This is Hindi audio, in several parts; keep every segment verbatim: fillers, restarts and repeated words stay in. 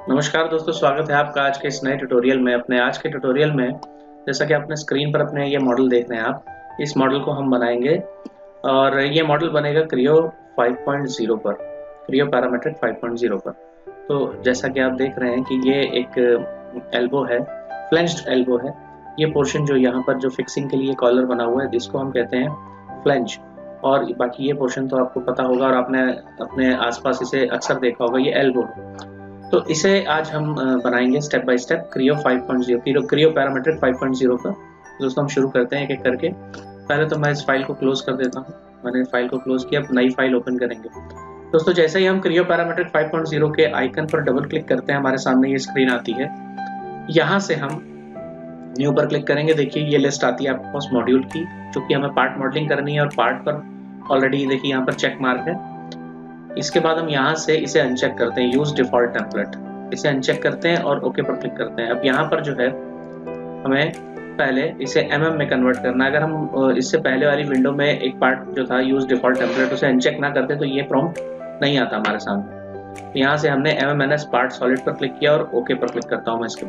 नमस्कार दोस्तों, स्वागत है आपका आज के इस नए ट्यूटोरियल में। अपने आज के ट्यूटोरियल में जैसा कि अपने स्क्रीन पर अपने ये मॉडल देख रहे हैं आप, इस मॉडल को हम बनाएंगे और ये मॉडल बनेगा क्रियो फाइव पॉइंट ज़ीरो पर, Creo parametric five point zero पर। तो जैसा कि आप देख रहे हैं कि ये एक एल्बो है, फ्लेंज्ड एल्बो है। ये पोर्शन जो यहाँ पर जो फिक्सिंग के लिए कॉलर बना हुआ है, जिसको हम कहते हैं फ्लेंज, और बाकी ये पोर्शन तो आपको पता होगा और आपने अपने आसपास इसे अक्सर देखा होगा, ये एल्बो है। तो इसे आज हम बनाएंगे step by step Creo five point zero, Creo parametric five point zero पर। दोस्तों हम शुरू करते हैं एक एक करके। पहले तो मैं इस फाइल को क्लोज कर देता हूँ। मैंने फाइल को क्लोज किया, अब नई फाइल ओपन करेंगे। दोस्तों जैसे ही हम Creo parametric five point zero के आइकन पर डबल क्लिक करते हैं, हमारे सामने ये स्क्रीन आती है। यहाँ से हम न्यू पर क्लिक करेंगे। देखिए ये लिस्ट आती है आपके पास मॉड्यूल की, चूंकि हमें पार्ट मॉडलिंग करनी है और पार्ट पर ऑलरेडी देखिए यहाँ पर चेक मार्क है। इसके बाद हम यहाँ से इसे अनचेक करते हैं, यूज डिफॉल्ट टेम्पलेट, इसे अनचेक करते हैं और ओके पर क्लिक करते हैं। अब यहाँ पर जो है हमें पहले इसे एमएम में कन्वर्ट करना है। अगर हम इससे पहले वाली विंडो में एक पार्ट जो था यूज डिफॉल्ट टेम्पलेट, उसे अनचेक ना करते तो ये प्रॉम्प्ट नहीं आता हमारे सामने। तो यहाँ से हमने एमएमएनएस पार्ट सॉलिड पर क्लिक किया और ओके पर क्लिक करता हूँ मैं। इसके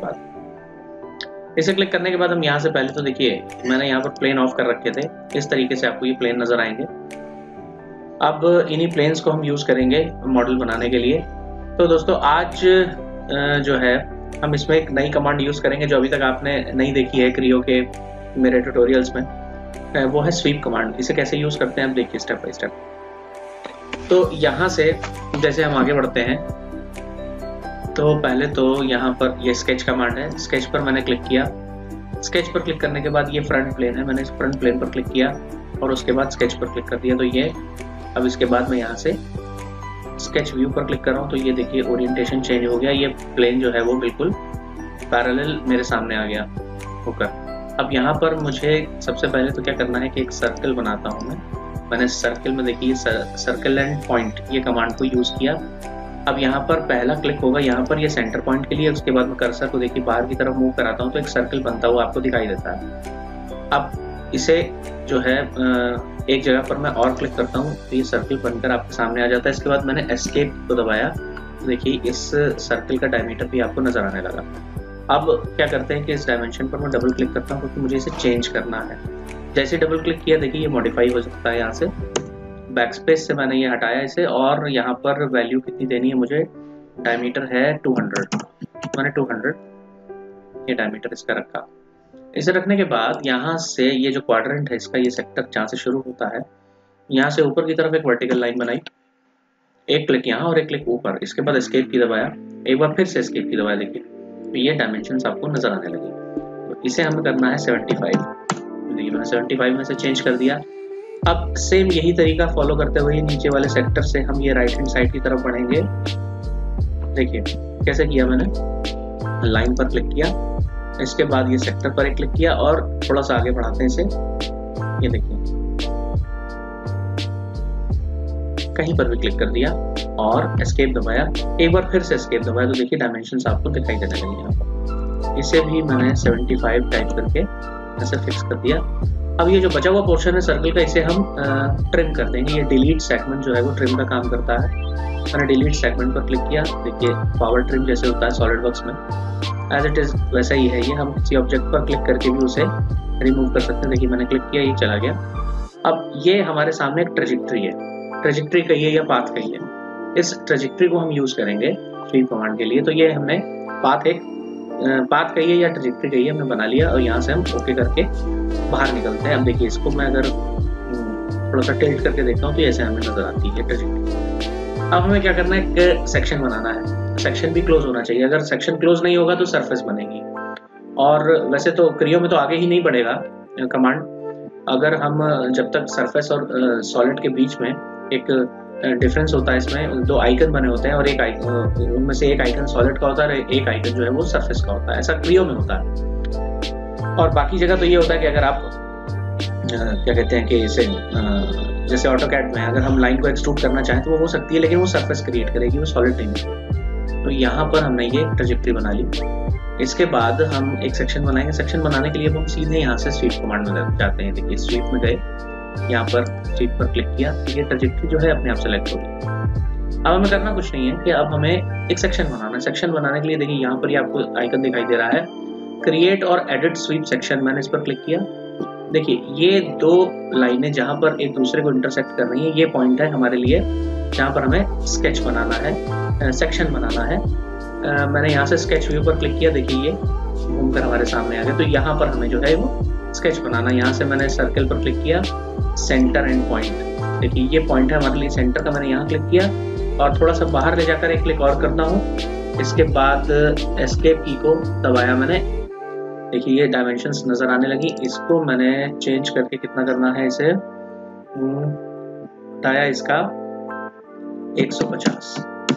बाद इसे क्लिक करने के बाद हम यहाँ से पहले तो देखिए मैंने यहाँ पर प्लेन ऑफ कर रखे थे, इस तरीके से आपको ये प्लेन नजर आएंगे। अब इन्हीं प्लेन्स को हम यूज करेंगे मॉडल बनाने के लिए। तो दोस्तों आज जो है हम इसमें एक नई कमांड यूज करेंगे जो अभी तक आपने नहीं देखी है क्रियो के मेरे ट्यूटोरियल्स में, वो है स्वीप कमांड। इसे कैसे यूज करते हैं आप देखिए स्टेप बाय स्टेप। तो यहाँ से जैसे हम आगे बढ़ते हैं तो पहले तो यहाँ पर ये स्केच कमांड है। स्केच पर मैंने क्लिक किया। स्केच पर क्लिक करने के बाद ये फ्रंट प्लेन है, मैंने इस फ्रंट प्लेन पर क्लिक किया और उसके बाद स्केच पर क्लिक कर दिया। तो ये अब इसके बाद मैं यहाँ से स्केच व्यू पर क्लिक कर रहा हूँ। तो ये देखिए ओरिएंटेशन चेंज हो गया, ये प्लेन जो है वो बिल्कुल पैरेलल मेरे सामने आ गया होकर। अब यहाँ पर मुझे सबसे पहले तो क्या करना है कि एक सर्कल बनाता हूँ मैं। मैंने सर्कल में देखिए सर्कल एंड पॉइंट ये कमांड को यूज किया। अब यहाँ पर पहला क्लिक होगा यहाँ पर ये सेंटर पॉइंट के लिए। उसके बाद मैं कर्सर को देखिए बाहर की तरफ मूव कराता हूँ तो एक सर्कल बनता हुआ आपको दिखाई देता है। अब इसे जो है एक जगह पर मैं और क्लिक करता हूँ तो ये सर्कल बनकर आपके सामने आ जाता है। इसके बाद मैंने एस्केप को दबाया तो देखिए इस सर्कल का डायमीटर भी आपको नजर आने लगा। अब क्या करते हैं कि इस डायमेंशन पर मैं डबल क्लिक करता हूँ क्योंकि मुझे इसे चेंज करना है। जैसे डबल क्लिक किया देखिए ये मॉडिफाई हो सकता है। यहाँ से बैक स्पेस से मैंने ये हटाया इसे और यहाँ पर वैल्यू कितनी देनी है मुझे, डायमीटर है टू हंड्रेड, मैंने टू हंड्रेड ये डायमीटर इसका रखा। इसे रखने के बाद यहाँ से ये जो क्वाड्रेंट है इसका, ये सेक्टर जहाँ से शुरू होता है, यहाँ से ऊपर की तरफ एक वर्टिकल लाइन बनाई, एक क्लिक यहाँ और एक क्लिक ऊपर। इसके बाद एस्केप की दबाया, एक बार फिर से एस्केप की दबाया। देखिए तो ये डायमेंशंस आपको नजर आने लगे। तो इसे हमें करना है सेवेंटी फाइव। देखिए मैंने सेवेंटी फाइव में से चेंज कर दिया। अब सेम यही तरीका फॉलो करते हुए नीचे वाले सेक्टर से हम ये राइट हैंड साइड की तरफ बढ़ेंगे। देखिए कैसे किया मैंने, लाइन पर क्लिक किया, इसके बाद ये सेक्टर पर एक क्लिक किया और थोड़ा सा आगे बढ़ाते हैं इसे। ये देखिए कहीं पर भी क्लिक कर दिया और एस्केप दबाया, एक बार फिर से एस्केप दबाया तो देखिए डायमेंशंस आपको दिखाई देने लगे यहाँ पर। इसे भी मैंने सेवेंटी फाइव टाइप करके ऐसे फिक्स कर दिया। अब ये जो बचा हुआ पोर्शन है सर्कल का, इसे हम ट्रिम कर देंगे। ये डिलीट सेगमेंट जो है वो ट्रिम का काम करता है। मैंने डिलीट सेगमेंट पर क्लिक किया। देखिए पावर ट्रिम जैसे होता है सॉलिड वर्क्स में, एज इट इज वैसा ही है ये। हम किसी ऑब्जेक्ट पर क्लिक करके भी उसे रिमूव कर सकते हैं। देखिए मैंने क्लिक किया, ये चला गया। अब ये हमारे सामने एक ट्रेजेक्ट्री है, ट्रेजेक्ट्री कहिए या पाथ कहिए, इस ट्रेजेक्ट्री को हम यूज करेंगे स्वीप कमांड के लिए। तो ये हमने पाथ एक पाथ कहिए या ट्रेजेक्ट्री कहिए हमने बना लिया और यहाँ से हम ओके करके बाहर निकलते हैं। अब देखिए इसको मैं अगर थोड़ा सा टिल्ट करके देखता हूँ तो ऐसे हमें नजर आती है ट्रेजेक्ट्री। अब हमें क्या करना है, एक सेक्शन बनाना है। सेक्शन भी क्लोज होना चाहिए, अगर सेक्शन क्लोज नहीं होगा तो सरफेस बनेगी। और वैसे तो क्रियो में तो आगे ही नहीं बढ़ेगा कमांड, अगर हम जब तक सरफेस और सॉलिड के बीच में एक डिफरेंस होता है, इसमें दो आइकन बने होते हैं और एक आइकन उनमें से एक आइकन सॉलिड का होता है, एक आइकन जो है वो सरफेस का होता है। ऐसा क्रियो में होता है। और बाकी जगह तो ये होता है कि अगर आप क्या कहते हैं कि इसे जैसे ऑटोकैड में अगर हम लाइन को एक्सट्रूड करना चाहें तो वो हो सकती है, लेकिन वो सरफेस क्रिएट करेगी, वो सॉलिड नहीं है। तो यहाँ पर हमने ये ट्रेजेक्ट्री बना ली। इसके बाद हम एक सेक्शन बनाएंगे। सेक्शन बनाने के लिए हम सीधे यहाँ से स्वीप कमांड में जाते हैं। देखिए स्वीप में गए, यहाँ पर स्वीप पर क्लिक किया, ये ट्रेजेक्ट्री जो है अपने आप सेलेक्ट होगी। अब हमें करना कुछ नहीं है कि अब हमें एक सेक्शन बनाना है। सेक्शन बनाने के लिए देखिए यहाँ पर ये आपको आइकन दिखाई दे रहा है, क्रिएट और एडिट स्वीप सेक्शन। मैंने इस पर क्लिक किया। देखिए ये दो लाइनें जहाँ पर एक दूसरे को इंटरसेक्ट कर रही हैं, ये पॉइंट है हमारे लिए जहाँ पर हमें स्केच बनाना है, सेक्शन बनाना है। आ, मैंने यहाँ से स्केच व्यू पर क्लिक किया। देखिए ये घूमकर हमारे सामने आ गया। तो यहाँ पर हमें जो है वो स्केच बनाना। यहाँ से मैंने सर्कल पर क्लिक किया, सेंटर एंड पॉइंट। देखिए ये पॉइंट है हमारे लिए सेंटर का, मैंने यहाँ क्लिक किया और थोड़ा सा बाहर ले जाकर एक क्लिक और करता हूँ। इसके बाद एस्केप की को दबाया मैंने। देखिए ये डायमेंशंस नजर आने लगी। इसको मैंने चेंज करके कितना करना है, इसे बताया इसका एक सौ पचास।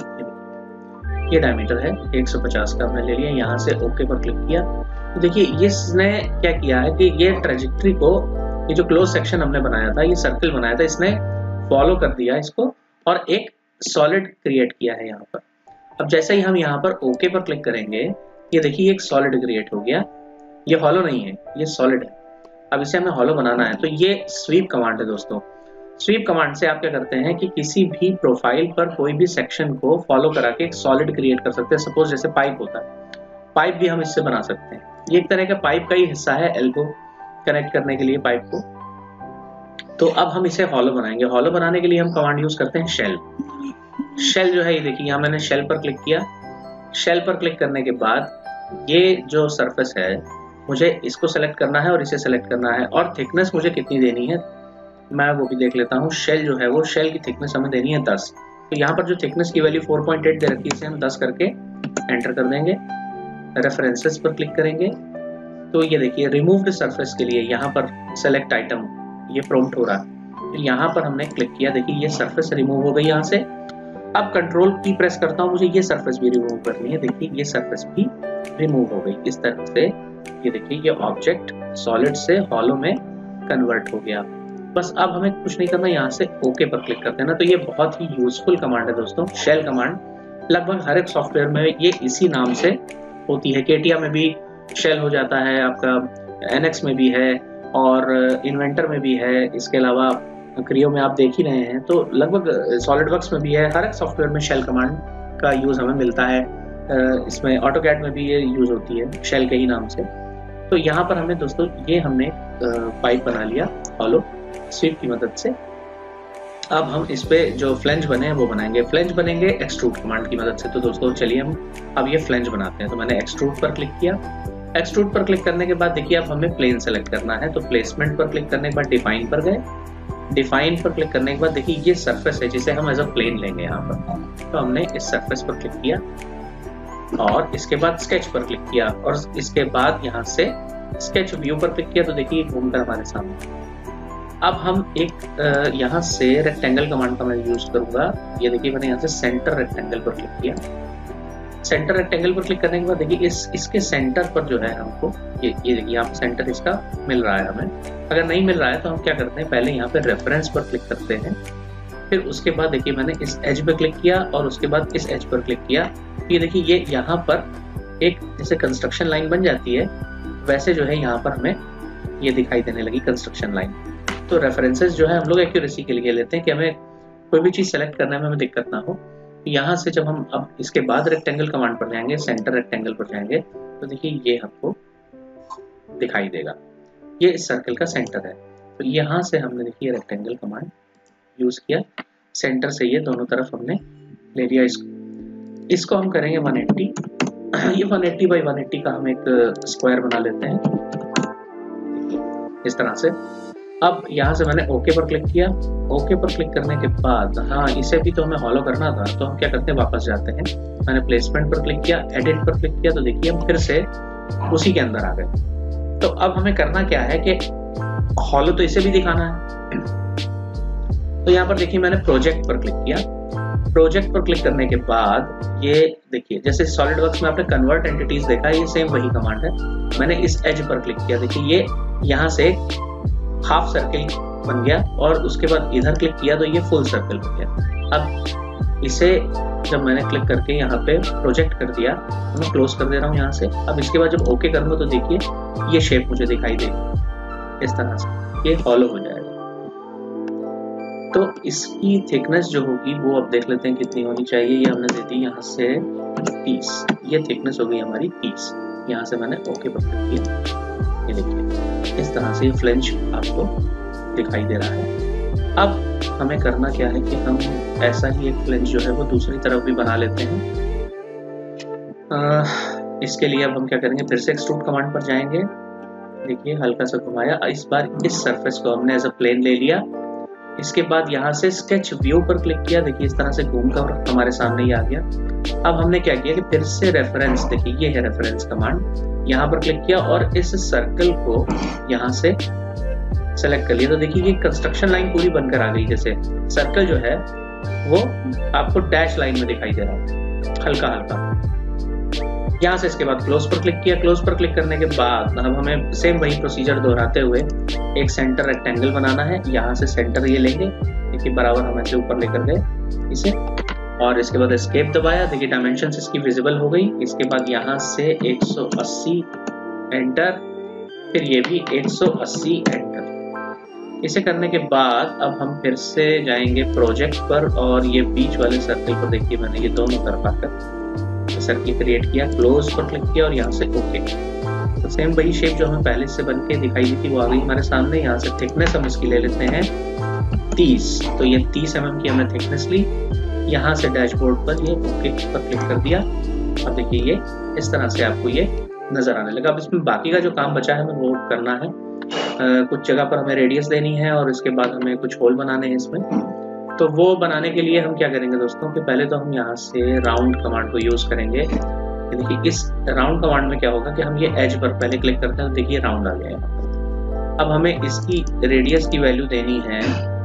ये डायमीटर है एक सौ पचास का हमने ले लिया। यहाँ से ओके पर क्लिक किया। तो देखिए इसने क्या किया है कि ये ट्रेजेक्ट्री को, ये जो क्लोज सेक्शन हमने बनाया था, ये सर्कल बनाया था, इसने फॉलो कर दिया इसको और एक सॉलिड क्रिएट किया है यहाँ पर। अब जैसे ही हम यहाँ पर ओके पर क्लिक करेंगे, ये देखिए एक सॉलिड क्रिएट हो गया। ये हॉलो नहीं है, ये सॉलिड है। अब इसे हमें हॉलो बनाना है। तो ये स्वीप कमांड है दोस्तों। स्वीप कमांड से आप क्या करते हैं कि किसी भी प्रोफाइल पर कोई भी सेक्शन को फॉलो करा के एक सॉलिड क्रिएट कर सकते हैं। सपोज जैसे पाइप होता है, पाइप भी हम इससे बना सकते हैं। ये एक तरह का पाइप का ही हिस्सा है, एल्बो कनेक्ट करने के लिए पाइप को। तो अब हम इसे हॉलो बनाएंगे। हॉलो बनाने के लिए हम कमांड यूज करते हैं शेल। शेल जो है ये देखिए, यहाँ मैंने शेल पर क्लिक किया। शेल पर क्लिक करने के बाद ये जो सरफेस है, मुझे इसको सेलेक्ट करना है और इसे सेलेक्ट करना है और थिकनेस मुझे कितनी देनी है मैं वो भी देख लेता हूँ। शेल जो है वो शेल की थिकनेस हमें देनी है दस। तो यहाँ पर जो थिकनेस की वैल्यू चार पॉइंट आठ दे रखी है, इसे हम दस करके एंटर कर देंगे। रेफरेंसेस पर क्लिक करेंगे तो ये देखिए रिमूव्ड सरफेस के लिए यहाँ पर सेलेक्ट आइटम ये प्रॉम्प्ट हो रहा है। तो यहाँ पर हमने क्लिक किया। देखिए ये सरफेस रिमूव हो गई यहाँ से। अब कंट्रोल की प्रेस करता हूँ, मुझे ये सरफेस भी रिमूव करनी है। देखिए ये सरफेस भी रिमूव हो गई। इस तरह से ये देखिए ये ऑब्जेक्ट सॉलिड से हॉलो में कन्वर्ट हो गया। बस अब हमें कुछ नहीं करना, यहाँ से ओके पर क्लिक करते हैं ना। तो ये बहुत ही यूजफुल कमांड है दोस्तों, शेल कमांड। लगभग हर एक सॉफ्टवेयर में ये इसी नाम से होती है। केटिया में भी शेल हो जाता है, आपका एनएक्स में भी है और इन्वेंटर में भी है। इसके अलावा क्रियो में आप देख ही रहे हैं। तो लगभग सॉलिडवर्क्स में भी है। हर एक सॉफ्टवेयर में शेल कमांड का यूज हमें मिलता है। इसमें ऑटोकैड में भी ये यूज होती है शेल के ही नाम से। तो यहाँ पर हमने दोस्तों ये हमने पाइप बना लिया हॉलो स्वीप की मदद से। अब हम इस पे जो फ्लेंज बने हैं वो बनाएंगे। फ्लेंज बनेंगे एक्सट्रूड कमांड की मदद से। तो दोस्तों चलिए हम अब ये फ्लेंज बनाते हैं। तो मैंने एक्सट्रूड पर क्लिक किया। एक्सट्रूड पर क्लिक करने के बाद देखिए अब हमें प्लेन सेलेक्ट करना है। तो प्लेसमेंट पर क्लिक करने के बाद डिफाइन पर गए। डिफाइन पर क्लिक करने के बाद देखिए ये सरफेस है जिसे हम एज अ प्लेन लेंगे यहाँ पर। तो हमने इस सरफेस पर क्लिक किया और इसके बाद स्केच पर क्लिक किया और इसके बाद यहाँ से स्केच व्यू पर क्लिक किया। तो देखिए घूमकर हमारे सामने। अब हम एक यहाँ से रेक्टेंगल कमांड का मैं यूज करूंगा। ये देखिए मैंने यहाँ से सेंटर रेक्टेंगल पर क्लिक किया। सेंटर रेक्टेंगल पर क्लिक करने के बाद देखिए इस इसके सेंटर पर जो है हमको ये ये देखिए यहाँ पे सेंटर इसका मिल रहा है हमें। अगर नहीं मिल रहा है तो हम क्या करते हैं, पहले यहाँ पे रेफरेंस पर क्लिक करते हैं। फिर उसके बाद देखिए मैंने इस एज पे क्लिक किया और उसके बाद इस एज पर क्लिक किया। ये देखिए ये यहाँ पर एक जैसे कंस्ट्रक्शन लाइन बन जाती है, वैसे जो है यहाँ पर हमें ये दिखाई देने लगी कंस्ट्रक्शन लाइन। तो रेफरेंसेस जो है हम लोग एक्यूरेसी के लिए लेते हैं कि हमें कोई भी चीज सेलेक्ट करने में हमें दिक्कत ना हो। यहाँ से जब हम अब इसके बाद रेक्टेंगल कमांड पर जाएंगे, सेंटर रेक्टेंगल पर जाएंगे, तो देखिए ये हमको दिखाई देगा। ये इस सर्कल का सेंटर है। तो यहाँ से हमने देखिए रेक्टेंगल कमांड यूज किया। सेंटर से ये दोनों तरफ हमने ले लिया। इसको इसको हम करेंगे एक सौ अस्सी। ये एक सौ अस्सी बाई एक सौ अस्सी का हम एक स्क्वायर बना लेते हैं इस तरह से। अब यहाँ से मैंने ओके पर क्लिक किया। ओके पर क्लिक करने के बाद हाँ इसे भी तो हमें हॉलो करना था। तो हम क्या करते हैं, वापस जाते हैं। मैंने प्लेसमेंट पर क्लिक किया, एडिट पर क्लिक किया। तो देखिए हम फिर से उसी के अंदर आ गए। तो अब हमें करना क्या है कि हॉलो तो इसे भी दिखाना है। तो यहाँ पर देखिए मैंने प्रोजेक्ट पर क्लिक किया। प्रोजेक्ट पर क्लिक करने के बाद ये देखिए जैसे सॉलिडवर्क्स में आपने कन्वर्ट एंटिटीज देखा, ये सेम वही कमांड है। मैंने इस एज पर क्लिक किया। देखिए ये यहाँ से हाफ सर्किल बन गया और उसके बाद इधर क्लिक किया तो ये फुल सर्कल बन गया। अब इसे जब मैंने क्लिक करके यहाँ पे प्रोजेक्ट कर दिया तो मैं क्लोज कर दे रहा हूँ यहाँ से। अब इसके बाद जब ओके करूँगा तो देखिए ये शेप मुझे दिखाई देगी इस तरह से, ये फॉलो हो जाएगा। तो इसकी थिकनेस जो होगी वो अब देख लेते हैं कितनी होनी चाहिए। ये हमने दे दी यहाँ से तीस, ये थिकनेस हो गई हमारी तीस। यहाँ से मैंने ओके पर क्लिक किया। ये देखिए इस तरह से फ्लेंज आपको दिखाई दे रहा है। अब हमें करना क्या है कि हम ऐसा ही एक फ्लेंज जो है वो दूसरी तरफ भी बना लेते हैं। आ, इसके लिए अब हम क्या करेंगे, फिर से एक्सट्रूड कमांड पर जाएंगे। देखिए हल्का सा घुमाया, इस बार इस सरफेस को हमने एज अ प्लेन ले लिया। इसके बाद यहाँ से स्केच व्यू पर क्लिक किया। देखिए इस तरह से घूमकर हमारे सामने ही आ गया। अब हमने क्या किया कि फिर से रेफरेंस, देखिए ये है रेफरेंस कमांड, यहाँ पर क्लिक किया और इस सर्कल को यहाँ से सेलेक्ट कर लिया। तो देखिए ये कंस्ट्रक्शन लाइन पूरी बनकर आ गई। जैसे सर्कल जो है वो आपको डैश लाइन में दिखाई दे रहा है हल्का हल्का। यहाँ से इसके बाद क्लोज पर क्लिक किया। क्लोज पर क्लिक करने के बाद अब हमें सेम वही प्रोसीजर दोहराते हुए एक सेंटर रेक्टेंगल बनाना है। यहाँ से सेंटर ये लेंगे, देखिए बराबर हम ऐसे ऊपर लेकर गए इसे, और इसके बाद एस्केप दबाया। देखिए डायमेंशंस इसकी विजिबल हो गई। इसके बाद यहाँ से एक सौ अस्सी एंटर, फिर ये भी एक सौ अस्सी एंटर। इसे करने के बाद अब हम फिर से जाएंगे प्रोजेक्ट पर और ये बीच वाले सर्कल पर देखिए मैंने ये दोनों तरफ आकर सर्कल क्रिएट किया। क्लोज पर क्लिक किया और यहाँ से ओके। तो सेम वही शेप जो हमें पहले से बनके दिखाई दी थी वो आ गई हमारे सामने। यहाँ से थिकनेस हम इसकी ले लेते हैं तीस। तो ये तीस एम एम की हमने थिकनेस ली। यहाँ से डैशबोर्ड पर ये ओके पर क्लिक कर दिया। अब देखिए ये इस तरह से आपको ये नजर आने लगा। अब इसमें बाकी का जो काम बचा है हमें वो करना है। आ, कुछ जगह पर हमें रेडियस देनी है और इसके बाद हमें कुछ होल बनाने हैं इसमें। तो वो बनाने के लिए हम क्या करेंगे दोस्तों कि पहले तो हम यहाँ से राउंड कमांड को यूज करेंगे। देखिए इस राउंड कमांड में क्या होगा कि हम ये एज पर पहले क्लिक करते हैं तो देखिए राउंड आ गया है। अब हमें इसकी रेडियस की वैल्यू देनी है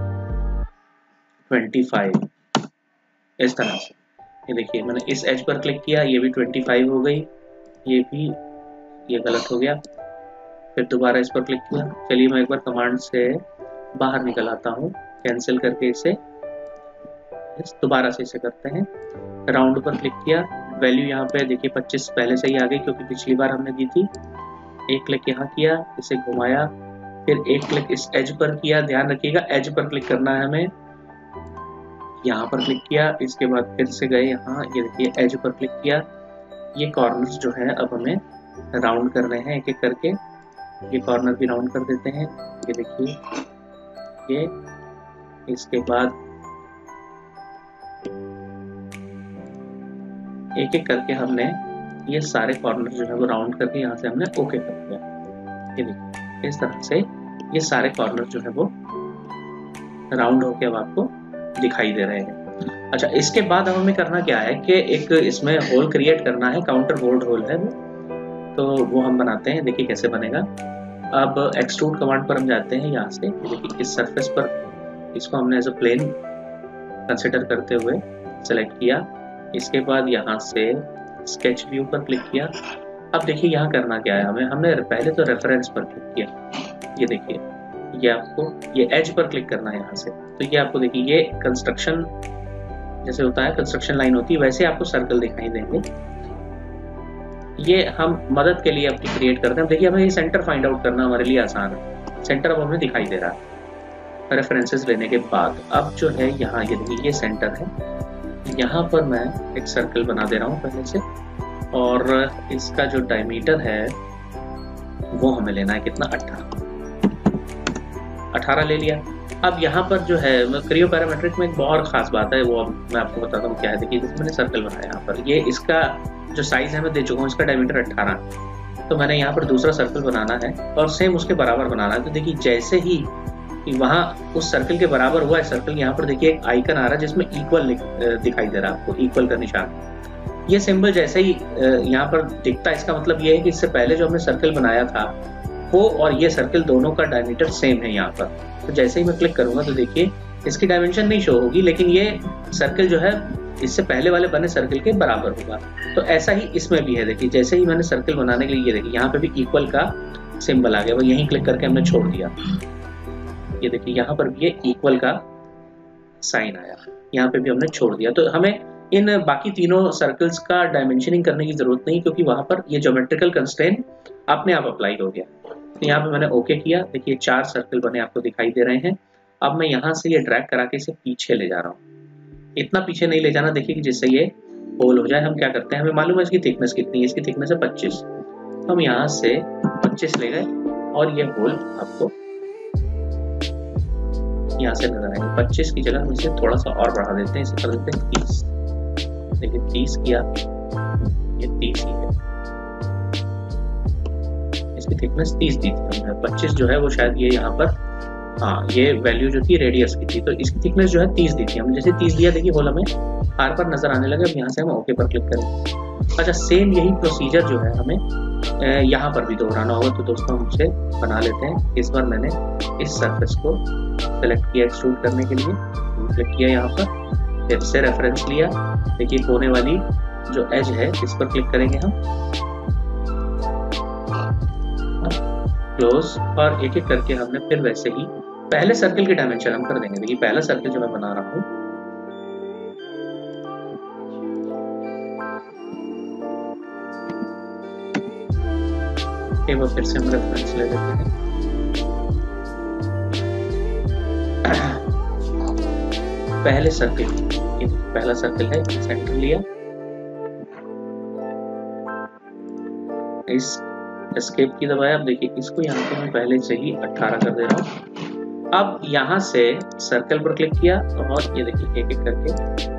पच्चीस, इस तरह से। ये देखिए मैंने इस एज पर क्लिक किया, ये भी पच्चीस हो गई, ये भी ये गलत हो गया। फिर दोबारा इस पर क्लिक किया। चलिए मैं एक बार कमांड से बाहर निकल आता हूँ, कैंसिल करके इसे दोबारा से इसे करते हैं। राउंड पर क्लिक किया, वैल्यू यहाँ पे देखिए पच्चीस पहले से ही आ गई क्योंकि पिछली बार हमने दी थी। एक क्लिक यहाँ किया, इसे घुमाया, फिर एक क्लिक इस एज पर किया। ध्यान रखिएगा एज पर क्लिक करना है हमें। यहाँ पर क्लिक किया, इसके बाद फिर से गए यहाँ, ये देखिए एज पर क्लिक किया। ये कॉर्नर्स जो है अब हमें राउंड करने हैं एक एक करके। ये कॉर्नर भी राउंड कर देते हैं। ये देखिए ये, इसके बाद एक एक करके हमने ये सारे कॉर्नर जो है वो राउंड करके यहाँ से हमने ओके कर दिया। ये देखिए इस तरह से ये सारे कॉर्नर जो है वो राउंड होके अब आपको दिखाई दे रहे हैं। अच्छा, इसके बाद हमें करना क्या है कि एक इसमें होल क्रिएट करना है, काउंटर बोर्ड होल है वो, तो वो हम बनाते हैं। देखिए कैसे बनेगा। अब एक्सट्रूड कमांड पर हम जाते हैं। यहाँ से देखिए इस सरफेस पर इसको हमने एज अ प्लेन कंसिडर करते हुए सेलेक्ट किया। इसके बाद यहाँ से स्केच व्यू पर क्लिक किया। अब देखिए यहाँ करना क्या है हमें, हमने पहले तो रेफरेंस पर क्लिक किया। ये देखिए ये आपको ये एज पर क्लिक करना है यहाँ से। तो ये आपको देखिए ये कंस्ट्रक्शन जैसे होता है, कंस्ट्रक्शन लाइन होती है, वैसे आपको सर्कल दिखाई देंगे। ये हम मदद के लिए अपनी क्रिएट करते हैं। देखिए हमें ये सेंटर फाइंड आउट करना हमारे लिए आसान है। सेंटर अब हमें दिखाई दे रहा है रेफरेंसेस लेने के बाद। अब जो है यहाँ ये देखिए ये सेंटर है। यहाँ पर मैं एक सर्कल बना दे रहा हूँ पहले से, और इसका जो डायमीटर है वो हमें लेना है कितना, अठारह अठारह ले लिया। अब यहाँ पर जो है क्रियो पैरामेट्रिक में एक बहुत खास बात है, वो मैं आपको बताता हूँ क्या है। देखिए मैंने सर्कल बनाया यहाँ पर, ये इसका जो साइज है मैं दे चुका हूँ, इसका डायमीटर अठारह। तो मैंने यहाँ पर दूसरा सर्कल बनाना है और सेम उसके बराबर बनाना है। तो देखिए जैसे ही वहाँ उस सर्कल के बराबर हुआ है सर्कल, यहाँ पर देखिए एक आइकन आ रहा है जिसमें इक्वल दिखाई दे रहा है आपको, इक्वल का निशान। ये सिंबल जैसे ही यहाँ पर दिखता है, इसका मतलब ये है कि इससे पहले जो हमने सर्कल बनाया था वो और ये सर्कल दोनों का डायमीटर सेम है यहाँ पर। तो जैसे ही मैं क्लिक करूंगा तो देखिए इसकी डायमेंशन नहीं शो होगी, लेकिन ये सर्कल जो है इससे पहले वाले बने सर्कल के बराबर होगा। तो ऐसा ही इसमें भी है। देखिए जैसे ही मैंने सर्कल बनाने के लिए, ये देखिए यहाँ पे भी इक्वल का सिंबल आ गया, वो यहीं क्लिक करके हमने छोड़ दिया। ये देखिए यहाँ पर भी ये इक्वल का साइन आया, यहाँ पे भी हमने छोड़ दिया। तो हमें इन बाकी तीनों सर्कल्स का डायमेंशनिंग करने की जरूरत नहीं, क्योंकि वहां पर ये ज्योमेट्रिकल कंस्ट्रेंट अपने आप अप्लाई हो गया। तो यहाँ पे मैंने ओके किया। देखिए चार सर्कल बने आपको दिखाई दे रहे हैं। अब मैं यहाँ से ये ड्रैग करा के इसे पीछे ले जा रहा हूँ। इतना पीछे नहीं ले जाना, देखिए कि जिससे ये होल हो जाए। हम क्या करते हैं, हमें मालूम है इसकी थिकनेस कितनी है, इसकी थिकनेस है पच्चीस। हम यहाँ से पच्चीस ले गए और ये होल आपको यहाँ से नजर आएंगे। पच्चीस की जगह हम इसे थोड़ा सा और बढ़ा देते हैं, इसे कर देते हैं तीस। देखिए तीस किया, ये तीस ही है, इसकी थिकनेस तीस दी थी हमने। पच्चीस जो है वो शायद ये यहाँ पर, हाँ ये वैल्यू जो थी रेडियस की थी, तो इसकी थिकनेस जो है तीस दी थी। हम जैसे तीस दिया, देखिए होल हमें आर पर नजर आने लगे। अब यहाँ से हम ओके पर क्लिक करेंगे। अच्छा, सेम यही प्रोसीजर जो है हमें यहाँ पर भी दोहराना होगा। तो दोस्तों हम उसे बना लेते हैं। इस बार मैंने इस सरफेस को सेलेक्ट किया एक्सट्रूड करने के लिए, क्लिक किया यहाँ पर, फिर से रेफरेंस लिया। देखिए कोने वाली जो एज है इस पर क्लिक करेंगे हम, क्लोज, और एक एक करके हमने फिर वैसे ही पहले सर्कल की डायमेंशन हम कर देंगे। देखिए पहला सर्कल जो मैं बना रहा हूँ, एक बार फिर से हम रेफरेंस ले लेते हैं। पहले सर्कल, ये पहला सर्कल है, सेंटर लिया, इस एस्केप की दबाया। अब देखिए इसको यहाँ पे मैं पहले से ही अठारह कर दे रहा हूँ। अब यहाँ से सर्कल पर क्लिक किया और ये देखिए एक एक करके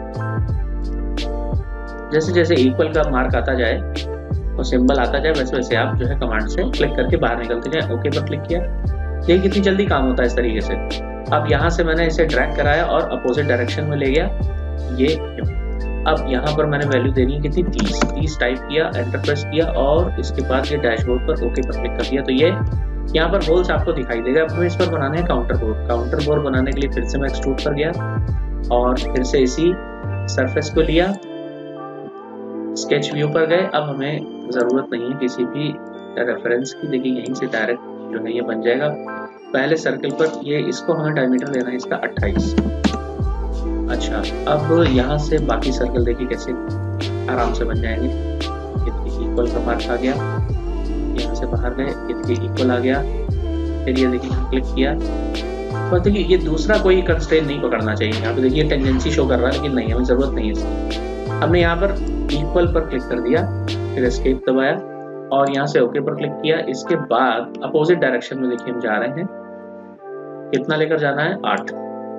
जैसे जैसे इक्वल का मार्क आता जाए और सिंबल आता जाए, वैसे वैसे आप जो है कमांड से क्लिक करके बाहर निकलते जाए। ओके पर क्लिक किया। देखिए कितनी जल्दी काम होता है इस तरीके से। अब यहाँ से मैंने इसे ड्रैग कराया और अपोजिट डायरेक्शन में ले गया। ये अब यहाँ पर मैंने वैल्यू देनी है कितनी, तीस। तीस टाइप किया, एंटर प्रेस किया और इसके बाद ये डैशबोर्ड पर ओके पर क्लिक कर दिया। तो ये यहाँ पर होल्स आपको दिखाई देगा। अब हमें इस पर बनाना है काउंटर बोर्ड। काउंटर बोर्ड बनाने के लिए फिर से मैं एक्सट्रूड पर गया और फिर से इसी सरफेस को लिया, स्केच व्यू पर गए। अब हमें ज़रूरत नहीं है किसी भी रेफरेंस की। देखिए यहीं से डायरेक्ट जो है ये बन जाएगा। पहले सर्कल पर ये, इसको हमें डायमीटर लेना है इसका अट्ठाईस। अच्छा, अब यहाँ से बाकी सर्कल देखिए कैसे आराम से बन जाएंगे। इतनी इक्वल का मार्क आ गया, यहाँ से बाहर गए, इतनी इक्वल आ गया। फिर ये देखिए क्लिक किया, बस देखिए ये दूसरा कोई कंस्ट्रेंट नहीं पकड़ना चाहिए। यहाँ पे देखिए टेंजेंसी शो कर रहा है, लेकिन नहीं, हमें ज़रूरत नहीं है इसकी। हमने यहाँ पर इक्वल पर क्लिक कर दिया, फिर एस्केप दबाया और यहाँ से ओके पर क्लिक किया। इसके बाद अपोजिट डायरेक्शन में देखिए हम जा रहे हैं। कितना लेकर जाना है, आठ।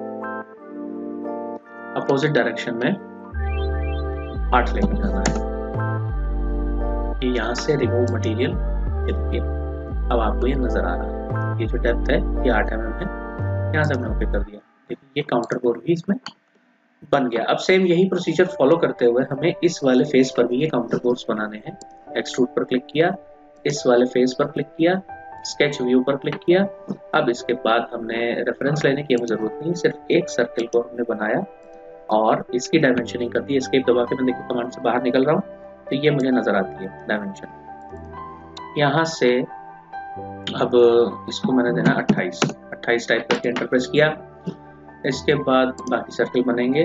अपोजिट डायरेक्शन में आठ लेकर जाना है। ये यहाँ से रिमूव मटेरियल, ये देखिए अब आपको ये नजर आ रहा है। ये जो डेप्थ है ये आठ एम एम है। यहाँ से हमने ओके कर दिया। देखिए ये काउंटर बोर्ड भी इसमें बन गया। अब सेम यही प्रोसीजर फॉलो करते हुए हमें इस वाले फेस पर भी ये काउंटर बोर्ड्स बनाने हैं। एक्सट्रूड पर क्लिक किया, इस वाले फेस पर क्लिक किया, स्केच व्यू पर क्लिक किया। अब इसके बाद हमने रेफरेंस लेने की हमें जरूरत नहीं, सिर्फ एक सर्कल को हमने बनाया और इसकी डायमेंशनिंग कर दी। एस्केप दबा के मैं देखिए कमांड से बाहर निकल रहा हूँ तो ये मुझे नजर आती है डायमेंशन। यहाँ से अब इसको मैंने देना अट्ठाईस। अट्ठाईस टाइप करके एंटर प्रेस किया। इसके बाद बाकी सर्कल बनेंगे।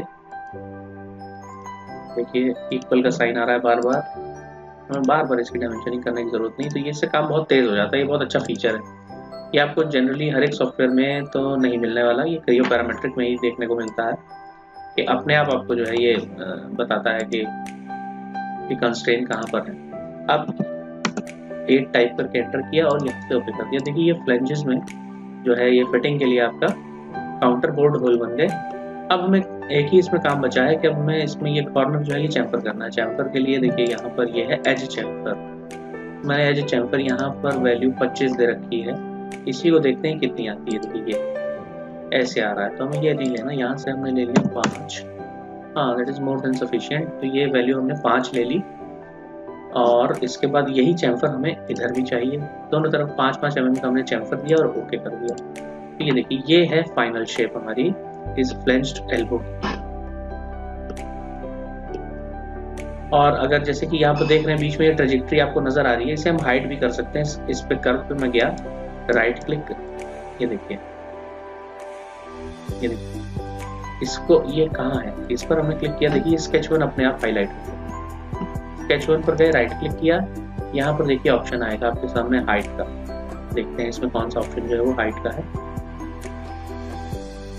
देखिए इक्वल का साइन आ रहा है बार बार, हमें बार बार इसकी डायमेंशनिंग करने की जरूरत नहीं। तो ये इससे काम बहुत तेज हो जाता है। ये बहुत अच्छा फीचर है। ये आपको जनरली हर एक सॉफ्टवेयर में तो नहीं मिलने वाला, ये क्रियो पैरामेट्रिक में ही देखने को मिलता है कि अपने आप आपको जो है ये बताता है कि, कि कंस्ट्रेंट कहाँ पर है। अब एट टाइप करके एंटर किया और यहाँ से ओके कर दिया। देखिए ये फ्लेंजेस में जो है ये फिटिंग के लिए आपका काउंटर बोर्ड होल बन गए। अब हमें एक ही इसमें काम बचा है कि अब हमें इसमें ये कॉर्नर जो है ये चैम्फर करना है। चैम्फर के लिए देखिए यहाँ पर ये है एज चैम्फर। मैंने एज चैम्फर यहाँ पर वैल्यू पच्चीस दे रखी है। इसी को देखते हैं कितनी आती है। देखिए ये ऐसे आ रहा है तो हमें ये नहीं लेना। यहाँ से हमने ले लिया पाँच। हाँ, that is more than sufficient. तो ये वैल्यू हमने पाँच ले ली और इसके बाद यही चैम्फर हमें इधर भी चाहिए। दोनों तरफ पाँच पाँच एम एम का हमने चैम्फर दिया और ओके कर दिया। तो ये देखिए ये है फाइनल शेप हमारी इस फ्लेंज्ड एल्बो। और अगर जैसे कि यहाँ पर देख रहे हैं बीच में ये ट्रेजेक्ट्री आपको नजर आ रही है, इसे हम हाइड भी कर सकते हैं। इस पे कर्व पे मैं गया, राइट क्लिक, ये देखिए ये देखिए इसको, ये कहाँ है, इस पर हमने क्लिक किया। देखिए स्केच वन अपने आप हाईलाइट हो गया। स्केच वन पर गए, राइट क्लिक किया, यहाँ पर देखिए ऑप्शन आएगा आपके सामने हाइट का। देखते हैं इसमें कौन सा ऑप्शन जो है वो हाइट का है।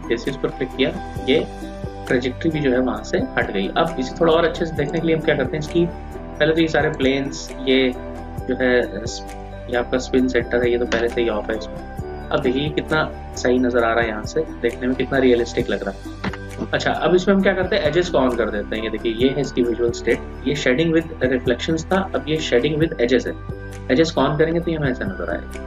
जैसे इस पर क्लिक किया ये ट्रेजेक्ट्री भी जो है वहाँ से हट गई। अब इसे थोड़ा और अच्छे से देखने के लिए हम क्या करते हैं, इसकी पहले तो ये सारे प्लेन्स, ये जो है ये आपका स्पिन सेंटर है, ये तो पहले से ही ऑफ है इसमें। अब देखिए कितना सही नज़र आ रहा है, यहाँ से देखने में कितना रियलिस्टिक लग रहा है। अच्छा, अब इसमें हम क्या करते हैं, एजेस को ऑन कर देते हैं। ये देखिए ये है इसकी विजुअल स्टेट, ये शेडिंग विद रिफ्लेक्शंस था, अब ये शेडिंग विद एजेस है। एजेस को ऑन करेंगे तो ये हमें ऐसा नजर आएगा।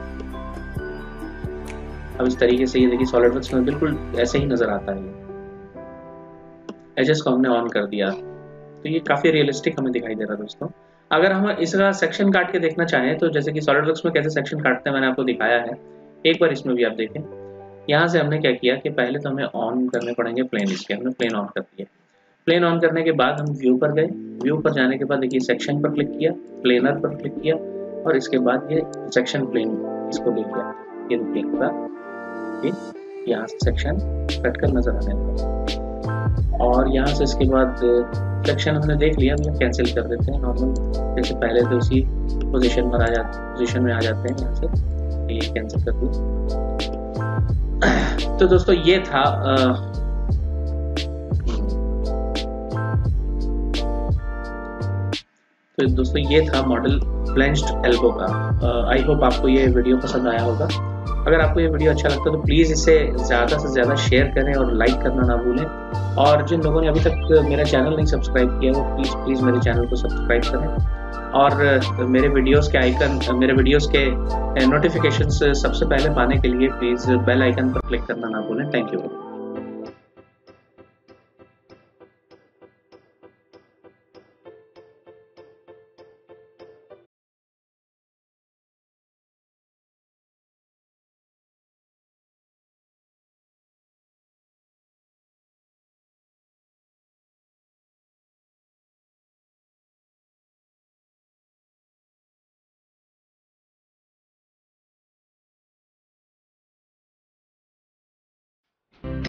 अब इस तरीके से ये देखिए सॉलिडवर्क्स में बिल्कुल ऐसे ही नजर आता है। ये एजेस को हमने ऑन कर दिया तो ये काफी रियलिस्टिक हमें दिखाई दे रहा है दोस्तों। अगर हम इसका सेक्शन काट के देखना चाहें तो जैसे कि सॉलिडवर्क्स में कैसे सेक्शन काटते हैं मैंने आपको दिखाया है, एक बार इसमें भी आप देखें। यहाँ से हमने क्या किया कि पहले तो हमें ऑन करने पड़ेंगे प्लेन, इसके हमने प्लेन ऑन कर दिया। प्लेन ऑन करने के बाद हम व्यू पर गए, व्यू पर जाने के बाद देखिए सेक्शन पर क्लिक किया, प्लेनर पर क्लिक किया और इसके बाद ये सेक्शन प्लेन इसको ले लिया। ये देखिए एक बार यहाँ से सेक्शन कट कर नजर आने लगा और यहाँ से इसके बाद सेक्शन हमने देख लिया, हम कैंसिल कर देते हैं नॉर्मल, जैसे पहले तो उसी पोजीशन पर आ जाते पोजीशन में आ जाते हैं। यहाँ से ये कैंसिल कर दिया। तो दोस्तों ये था आ, तो दोस्तों ये था मॉडल फ्लेंज्ड एल्बो का। आई होप आपको ये वीडियो पसंद आया होगा। अगर आपको ये वीडियो अच्छा लगता है तो प्लीज़ इसे ज़्यादा से ज़्यादा शेयर करें और लाइक करना ना भूलें। और जिन लोगों ने अभी तक मेरा चैनल नहीं सब्सक्राइब किया वो प्लीज़ प्लीज़ मेरे चैनल को सब्सक्राइब करें और मेरे वीडियोस के आइकन मेरे वीडियोस के नोटिफिकेशंस सबसे पहले पाने के लिए प्लीज़ बेल आइकन पर क्लिक करना ना भूलें। Thank you.